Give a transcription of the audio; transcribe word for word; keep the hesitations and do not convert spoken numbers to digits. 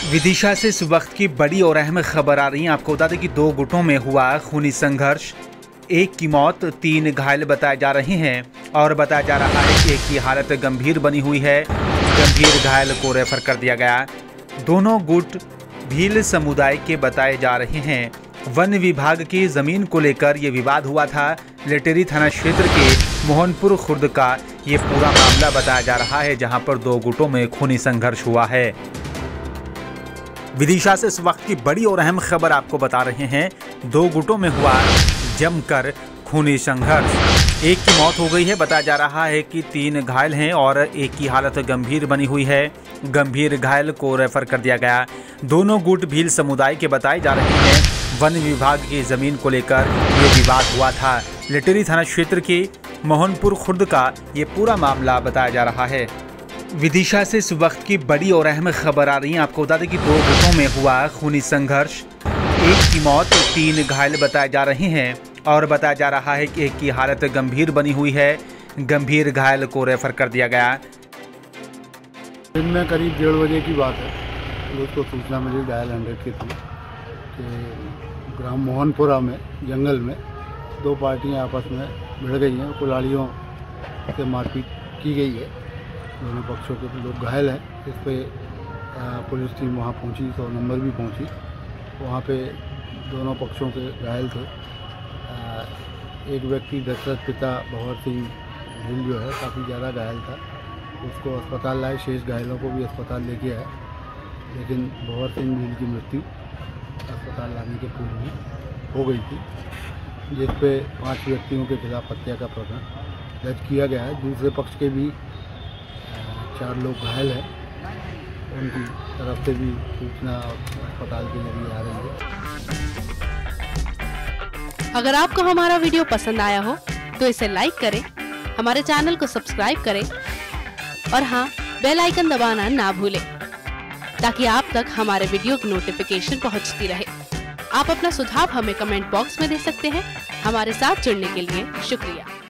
विदिशा से इस वक्त की बड़ी और अहम खबर आ रही है। आपको बता दें कि दो गुटों में हुआ खूनी संघर्ष, एक की मौत, तीन घायल बताए जा रहे हैं और बताया जा रहा है कि एक की हालत गंभीर बनी हुई है। गंभीर घायल को रेफर कर दिया गया। दोनों गुट भील समुदाय के बताए जा रहे हैं। वन विभाग की जमीन को लेकर यह विवाद हुआ था। लेटेरी थाना क्षेत्र के मोहनपुर खुर्द का ये पूरा मामला बताया जा रहा है, जहां पर दो गुटों में खूनी संघर्ष हुआ है। विदिशा से इस वक्त की बड़ी और अहम खबर आपको बता रहे हैं। दो गुटों में हुआ जमकर खूनी संघर्ष। एक की मौत हो गई है, बताया जा रहा है कि तीन घायल हैं और एक की हालत गंभीर बनी हुई है। गंभीर घायल को रेफर कर दिया गया। दोनों गुट भील समुदाय के बताए जा रहे हैं। वन विभाग की जमीन को लेकर ये विवाद हुआ था। लेटेरी थाना क्षेत्र के मोहनपुर खुर्द का ये पूरा मामला बताया जा रहा है। विदिशा से इस वक्त की बड़ी और अहम खबर आ रही है। आपको बता दें कि दो गुटों में हुआ खूनी संघर्ष, एक की मौत, तीन घायल बताए जा रहे हैं और बताया जा रहा है कि एक की हालत गंभीर बनी हुई है। गंभीर घायल को रेफर कर दिया गया। दिन में करीब डेढ़ बजे की बात है। पुलिस को सूचना मिली डायल हंड्रेड की थी कि ग्राम मोहनपुरा में जंगल में दो पार्टियां आपस में भिड़ गई हैं। कुल्हाड़ियों से मारपीट की गई है। दोनों पक्षों के लोग घायल हैं। इस पर पुलिस टीम वहाँ पहुँची, सौ नंबर भी पहुँची। वहाँ पे दोनों पक्षों के घायल थे। एक व्यक्ति दशरथ पिता भंवर सिंह ढील जो है काफ़ी ज़्यादा घायल था, उसको अस्पताल लाए। शेष घायलों को भी अस्पताल लेके आए, लेकिन भंवर सिंह ढील की मृत्यु अस्पताल लाने के पूर्व ही हो गई थी, जिस पे पाँच व्यक्तियों के खिलाफ हत्या का प्रकरण दर्ज किया गया है। दूसरे पक्ष के भी चार लोग घायल हैं, उनकी तरफ से भी सूचना अस्पताल के जरिए आ रही है। अगर आपको हमारा वीडियो पसंद आया हो तो इसे लाइक करें, हमारे चैनल को सब्सक्राइब करें और हाँ, बेल आइकन दबाना ना भूलें ताकि आप तक हमारे वीडियो की नोटिफिकेशन पहुंचती रहे। आप अपना सुझाव हमें कमेंट बॉक्स में दे सकते हैं। हमारे साथ जुड़ने के लिए शुक्रिया।